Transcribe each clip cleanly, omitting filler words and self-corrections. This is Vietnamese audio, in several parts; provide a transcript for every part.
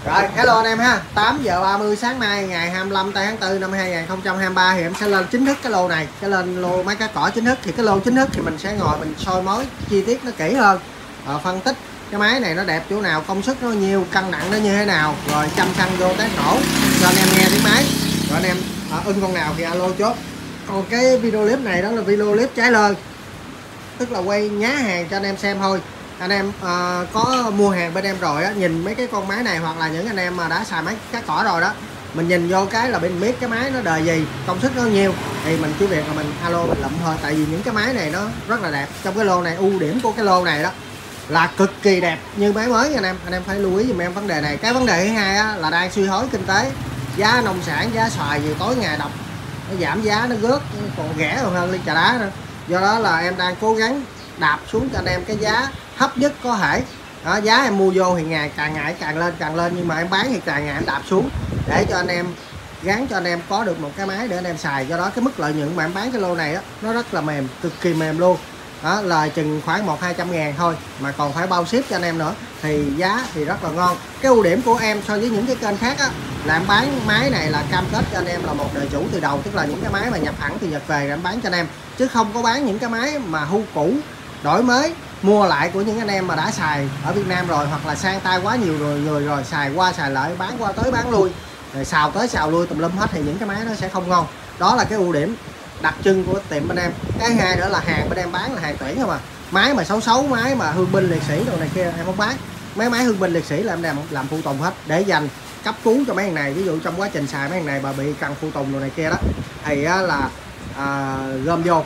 Rồi, hello anh em ha. 8 giờ 30 sáng nay ngày 25 tháng 4 năm 2023 thì em sẽ lên chính thức cái lô này, cái lên lô mấy cái cỏ chính thức. Thì cái lô chính thức thì mình sẽ ngồi mình soi mói chi tiết nó kỹ hơn, phân tích cái máy này nó đẹp chỗ nào, công suất nó nhiêu, cân nặng nó như thế nào, rồi chăm xăng vô test nổ cho anh em nghe tiếng máy. Rồi anh em ưng con nào thì alo chốt. Còn cái video clip này đó là video clip trái lời, tức là quay nhá hàng cho anh em xem thôi. Anh em có mua hàng bên em rồi á, nhìn mấy cái con máy này hoặc là những anh em mà đã xài máy cắt cỏ rồi đó, mình nhìn vô cái là mình biết cái máy nó đời gì, công suất nó nhiêu thì mình chỉ việc là mình alo mình lụm thôi. Tại vì những cái máy này nó rất là đẹp. Trong cái lô này, ưu điểm của cái lô này đó là cực kỳ đẹp như máy mới nha anh em phải lưu ý giùm em vấn đề này. Cái vấn đề thứ hai á, là đang suy thoái kinh tế, giá nông sản, giá xoài gì tối ngày đọc nó giảm giá, nó rớt còn rẻ còn hơn ly trà đá nữa. Do đó là em đang cố gắng đạp xuống cho anh em cái giá thấp nhất có thể đó. Giá em mua vô thì ngày càng lên, nhưng mà em bán thì càng ngày em đạp xuống để cho anh em gắn cho anh em có được một cái máy để anh em xài. Do đó cái mức lợi nhuận mà em bán cái lô này đó, nó rất là mềm, cực kỳ mềm luôn đó, lời chừng khoảng 100-200 ngàn thôi mà còn phải bao ship cho anh em nữa, thì giá thì rất là ngon. Cái ưu điểm của em so với những cái kênh khác á, là em bán máy này là cam kết cho anh em là một đời chủ từ đầu, tức là những cái máy mà nhập hẳn từ Nhật về em bán cho anh em, chứ không có bán những cái máy mà hưu cũ đổi mới mua lại của những anh em mà đã xài ở Việt Nam rồi, hoặc là sang tay quá nhiều người rồi xài qua xài lại, bán qua tới bán lui, rồi xào tới xào lui tùm lum hết, thì những cái máy nó sẽ không ngon. Đó là cái ưu điểm đặc trưng của tiệm bên em. Cái hai nữa là hàng bên em bán là hàng tuyển không à. Máy mà xấu máy mà thương binh liệt sĩ đồ này kia em không bán. Mấy máy thương binh liệt sĩ là em làm phụ tùng hết để dành cấp cứu cho mấy thằng này. Ví dụ trong quá trình xài mấy thằng này mà bị cần phụ tùng đồ này kia đó thì là gom vô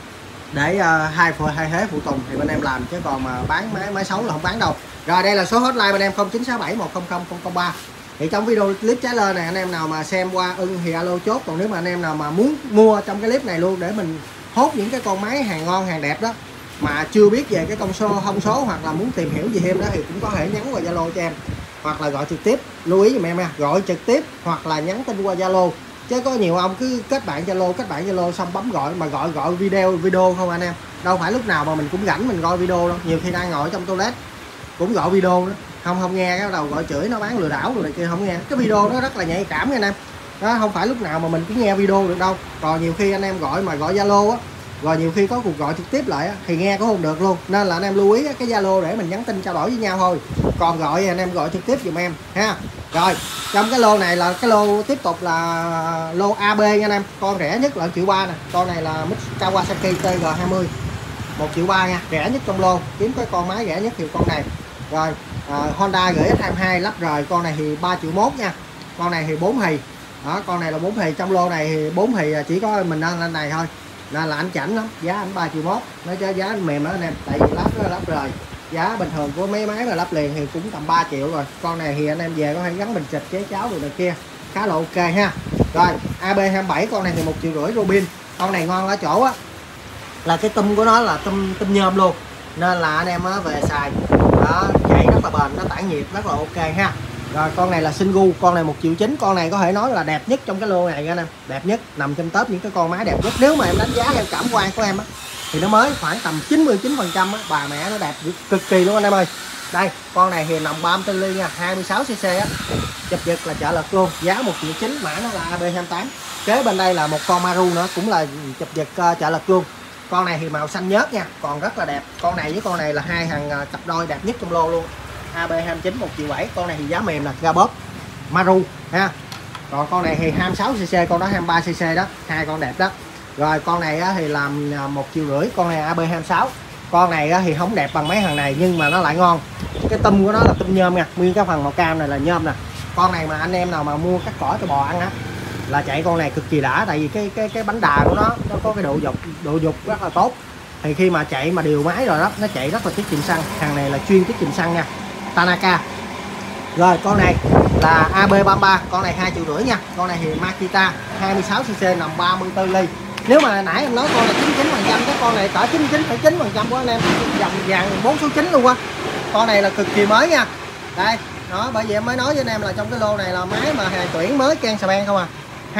để hai thế phụ tùng thì bên em làm, chứ còn mà bán máy xấu là không bán đâu. Rồi đây là số hotline bên em 0967100003. Thì trong video clip trái lơ này anh em nào mà xem qua ưng thì alo chốt. Còn nếu mà anh em nào mà muốn mua trong cái clip này luôn để mình hốt những cái con máy hàng ngon hàng đẹp đó mà chưa biết về cái thông số hoặc là muốn tìm hiểu gì thêm đó, thì cũng có thể nhắn qua Zalo cho em hoặc là gọi trực tiếp. Lưu ý giùm em nha, gọi trực tiếp hoặc là nhắn tin qua Zalo, chứ có nhiều ông cứ kết bạn Zalo xong bấm gọi mà gọi video không anh em. Đâu phải lúc nào mà mình cũng rảnh mình coi video đâu, nhiều khi đang ngồi trong toilet cũng gọi video đó, không nghe cái đầu gọi chửi nó bán lừa đảo rồi này kia, không nghe. Cái video nó rất là nhạy cảm nha anh em đó, không phải lúc nào mà mình cũng nghe video được đâu. Còn nhiều khi anh em gọi mà gọi Zalo á, rồi nhiều khi có cuộc gọi trực tiếp lại á, thì nghe cũng không được luôn. Nên là anh em lưu ý cái Zalo để mình nhắn tin trao đổi với nhau thôi, còn gọi anh em gọi trực tiếp giùm em ha. Rồi trong cái lô này là cái lô tiếp tục là lô AB nha anh em. Con rẻ nhất là 1,3 triệu nè. Con này là Kawasaki TG20 1,3 triệu nha, rẻ nhất trong lô. Kiếm cái con máy rẻ nhất thì con này. Rồi Honda GX22 lắp rời, con này thì 3,1 triệu nha. Con này thì 4 hì đó, con này là 4 hì. Trong lô này thì 4 hì chỉ có mình lên này thôi, nên là anh chảnh lắm. Giá anh 3,1 triệu, nói cho giá anh mềm đó anh em, tại vì lắp rời. Giá bình thường của mấy máy mà lắp liền thì cũng tầm 3 triệu rồi. Con này thì anh em về có thể gắn bình xịt chế cháo rồi này kia, khá là ok ha. Rồi AB27 con này thì 1,5 triệu Robin. Con này ngon ở chỗ á là cái tum của nó là tum nhôm luôn, nên là anh em về xài đó, chạy rất là bền, nó tản nhiệt rất là ok ha. Rồi con này là Singu, con này 1,9 triệu. Con này có thể nói là đẹp nhất trong cái lô này anh em, đẹp nhất, nằm trong top những cái con máy đẹp nhất. Nếu mà em đánh giá theo cảm quan của em á thì nó mới khoảng tầm 99% á, bà mẹ nó đẹp cực kỳ luôn anh em ơi. Đây con này thì nằm 34 ly nha, 26cc á, chụp giật là trợ lực luôn, giá 1,9 triệu, mã nó là AB28. Kế bên đây là một con Maru nữa, cũng là chụp giật trợ lực luôn. Con này thì màu xanh nhớt nha, còn rất là đẹp. Con này với con này là hai thằng cặp đôi đẹp nhất trong lô luôn. AB29 1,7 triệu. Con này thì giá mềm là ga bóp Maru ha. Còn con này thì 26cc, con đó 23cc đó, hai con đẹp đó. Rồi con này thì làm 1,5 triệu. Con này AB26. Con này thì không đẹp bằng mấy thằng này nhưng mà nó lại ngon. Cái tum của nó là tum nhôm nha, nguyên cái phần màu cam này là nhôm nè. Con này mà anh em nào mà mua cắt cỏ cho bò ăn á là chạy con này cực kỳ đã, tại vì cái bánh đà của nó có cái độ dục rất là tốt. Thì khi mà chạy mà điều máy rồi đó, nó chạy rất là tiết kiệm xăng. Hàng này là chuyên tiết kiệm xăng nha, Tanaka. Rồi con này là AB33, con này 2,5 triệu nha. Con này thì Makita 26cc, nằm 34 ly. Nếu mà nãy em nói con là 99%, cái con này cỡ 99,9% của anh em, dòng vàng 4 số 9 luôn á. Con này là cực kỳ mới nha. Đây đó, bởi vì em mới nói với anh em là trong cái lô này là máy mà hàng tuyển mới can xà beng không à.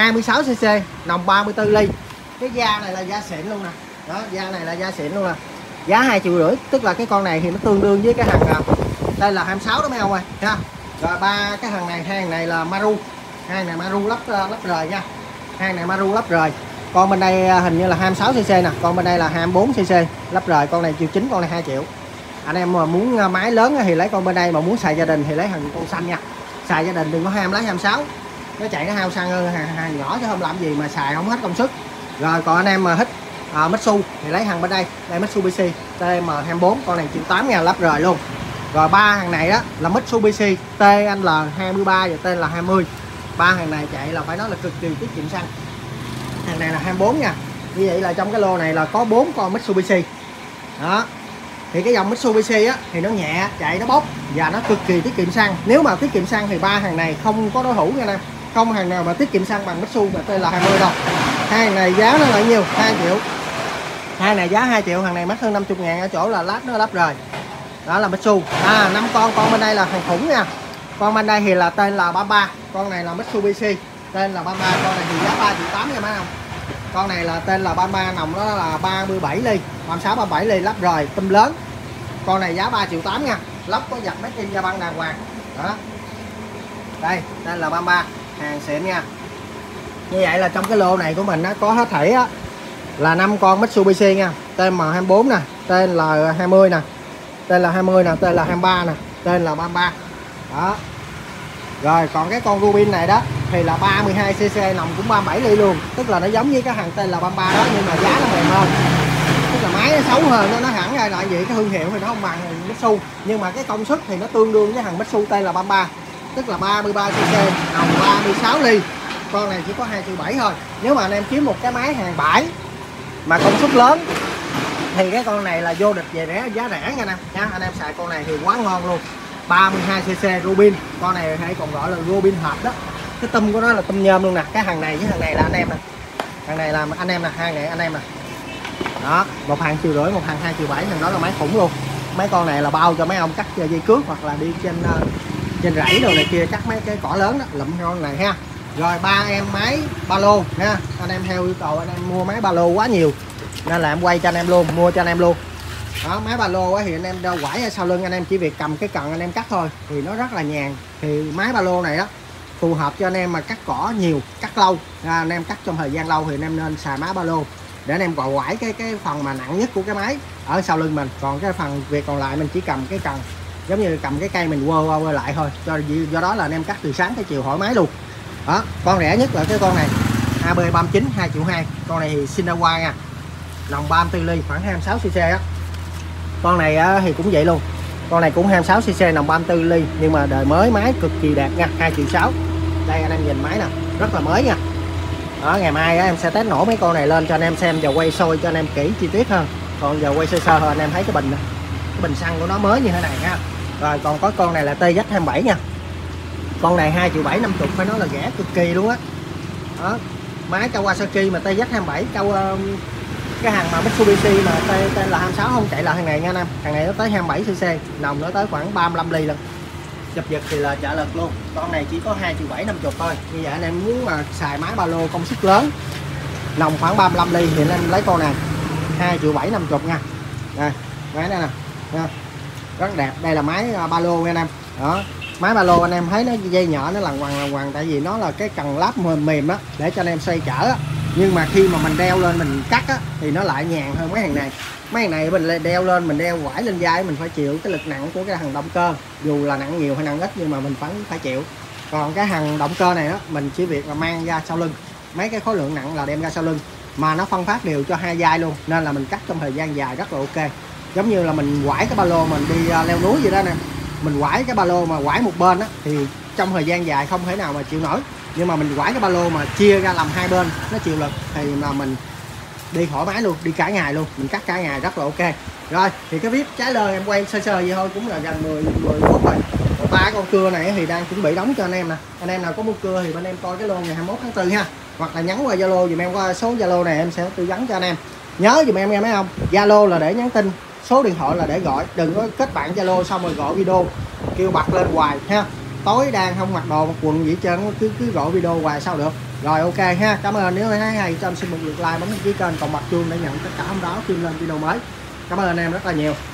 26cc, nòng 34 ly. Cái da này là da xịn luôn nè. Đó, da này là da xịn luôn nè. Giá 2,5 triệu, tức là cái con này thì nó tương đương với cái hàng đây là 26 đó mấy ông ơi ha. Rồi ba cái thằng này, hai thằng này là Maru, hai thằng này Maru lắp rời nha, hai thằng này Maru lắp rời. Con bên đây hình như là 26cc nè, con bên đây là 24cc lắp rời. Con này triệu 9, con này 2 triệu. Anh em mà muốn máy lớn thì lấy con bên đây, mà muốn xài gia đình thì lấy thằng con xanh nha. Xài gia đình đừng có ham lấy 26, nó chạy nó hao xăng hơn hàng nhỏ chứ không làm gì mà xài không hết công suất. Rồi còn anh em mà thích Mitsu thì lấy thằng bên đây, đây Mitsubishi TM24, con này triệu 8 ngàn lắp rời luôn. Rồi ba thằng này đó là Mitsubishi TL23 và TL20. Ba thằng này chạy là phải nói là cực kỳ tiết kiệm xăng. Thằng này là 24 nha. Như vậy là trong cái lô này là có 4 con Mitsubishi. Đó. Thì cái dòng Mitsubishi á thì nó nhẹ, chạy nó bốc và nó cực kỳ tiết kiệm xăng. Nếu mà tiết kiệm xăng thì ba thằng này không có đối thủ nha em. Không thằng nào mà tiết kiệm xăng bằng Mitsu và TL20 đâu. Hai thằng này giá nó là nhiêu? 2 triệu. Hai này giá 2 triệu, thằng này mắc hơn 50 ngàn ở chỗ là lát nó lắp rời. Đó là Mitsu. 5 con bên đây là thằng khủng nha. Con bên đây thì là tên là 33, con này là Mitsubishi tên là 33, con này thì giá 3 triệu 8 nha mấy không. Con này là tên là 33, nòng đó là 37 ly, 36 37 ly lắp rời tum lớn. Con này giá 3 triệu 8 nha, lắp có giặt mấy kim da băng đàng hoàng. Đó. Đây, tên là 33, hàng xịn nha. Như vậy là trong cái lô này của mình nó có hết thảy á là 5 con Mitsubishi nha. Tên M24 nè, tên là 20 nè, tên là 20 nè, tên là 23 nè, tên là 33. Đó. Rồi còn cái con Rubin này đó thì là 32cc, nòng cũng 37 ly luôn. Tức là nó giống như cái thằng tên là 33 đó, nhưng mà giá nó mềm hơn. Tức là máy nó xấu hơn, nó hẳn ra lại vậy, cái thương hiệu thì nó không bằng Mitsu, nhưng mà cái công suất thì nó tương đương với thằng Mitsu tên là 33. Tức là 33cc, nòng 36 ly. Con này chỉ có 2 triệu 7 thôi. Nếu mà anh em kiếm một cái máy hàng bãi mà công suất lớn thì cái con này là vô địch về giá rẻ nha anh em xài con này thì quá ngon luôn. 32cc Rubin, con này hay còn gọi là Rubin hộp đó. Cái tum của nó là tum nhôm luôn nè. Cái thằng này với thằng này là anh em nè, thằng này là anh em nè, hai này anh em nè. Đó, một hàng 1,5 triệu, một hàng 2 triệu 7, thằng đó là máy khủng luôn. Mấy con này là bao cho mấy ông cắt dây cước hoặc là đi trên rẫy đồ này kia, cắt mấy cái cỏ lớn đó, lụm con này ha. Rồi ba em máy ba lô ha, anh em theo yêu cầu anh em mua máy ba lô quá nhiều nên là em quay cho anh em luôn, mua cho anh em luôn. Đó, máy ba lô thì anh em đeo quải ở sau lưng, anh em chỉ việc cầm cái cần anh em cắt thôi thì nó rất là nhàn. Thì máy ba lô này đó phù hợp cho anh em mà cắt cỏ nhiều, cắt lâu, anh em cắt trong thời gian lâu thì anh em nên xài máy ba lô để anh em gọi quải cái phần mà nặng nhất của cái máy ở sau lưng mình. Còn cái phần việc còn lại mình chỉ cầm cái cần, giống như cầm cái cây mình quơ lại thôi. Do đó là anh em cắt từ sáng tới chiều thoải mái luôn. Đó, con rẻ nhất là cái con này AB39 2 triệu 2. Con này thì Sinawa nha, nòng 34 ly, khoảng 26cc á. Con này thì cũng vậy luôn, con này cũng 26cc, nòng 34 ly, nhưng mà đời mới, máy cực kỳ đẹp nha, 2 triệu 6. Đây anh em nhìn máy nè, rất là mới nha. Đó, ngày mai em sẽ test nổ mấy con này lên cho anh em xem và quay soi cho anh em kỹ chi tiết hơn. Còn giờ quay sơ sơ thôi, anh em thấy cái bình này, cái bình xăng của nó mới như thế này ha. Rồi còn có con này là TZ27 nha. Con này 2 triệu 7 50, phải nói là rẻ cực kỳ luôn á. Đó, máy Kawasaki mà TZ27 cái hàng mà Mitsubishi mà tên là 26 không chạy là thằng này nha anh em. Thằng này nó tới 27cc, nòng nó tới khoảng 35 ly lần. Chụp giật thì là trả lực luôn. Con này chỉ có 2 triệu 7 50 thôi. Như vậy anh em muốn mà xài máy ba lô công suất lớn, nòng khoảng 35 ly thì anh em lấy con này 2 triệu 7 50 nha. Đây, máy này nè. Rất đẹp. Đây là máy ba lô nha anh em. Đó, máy ba lô anh em thấy nó dây nhỏ nó lằn quằn tại vì nó là cái cần láp mềm á để cho anh em xoay chở á. Nhưng mà khi mà mình đeo lên mình cắt á thì nó lại nhàn hơn mấy hàng này. Mấy hàng này mình đeo lên, mình đeo quải lên vai, mình phải chịu cái lực nặng của cái thằng động cơ, dù là nặng nhiều hay nặng ít nhưng mà mình phải chịu. Còn cái thằng động cơ này đó mình chỉ việc là mang ra sau lưng, mấy cái khối lượng nặng là đem ra sau lưng, mà nó phân phát đều cho hai vai luôn, nên là mình cắt trong thời gian dài rất là ok. Giống như là mình quải cái ba lô mình đi leo núi vậy đó nè, mình quải cái ba lô mà quải một bên á thì trong thời gian dài không thể nào mà chịu nổi. Nhưng mà mình quải cái ba lô mà chia ra làm hai bên nó chịu lực thì mà mình đi thoải mái luôn, đi cả ngày luôn, mình cắt cả ngày rất là ok. Rồi thì cái vip trái lời em quay sơ sơ vậy thôi cũng là gần 10 phút rồi. Ba con cưa này thì đang chuẩn bị đóng cho anh em nè. Anh em nào có mua cưa thì bên em coi cái lô ngày 21 tháng 4 ha, hoặc là nhắn qua Zalo dùm em, qua số Zalo này em sẽ tư vấn cho anh em. Nhớ dùm em nghe mấy không, Zalo là để nhắn tin, số điện thoại là để gọi, đừng có kết bạn Zalo xong rồi gọi video kêu bật lên hoài ha. Tối đang không mặc đồ mặc quần gì trơn cứ gọi video hoài sao được. Rồi ok ha, cảm ơn. Nếu thấy hay cho em xin một lượt like, bấm đăng ký kênh, còn bật chuông để nhận tất cả hôm đó khi lên video mới. Cảm ơn anh em rất là nhiều.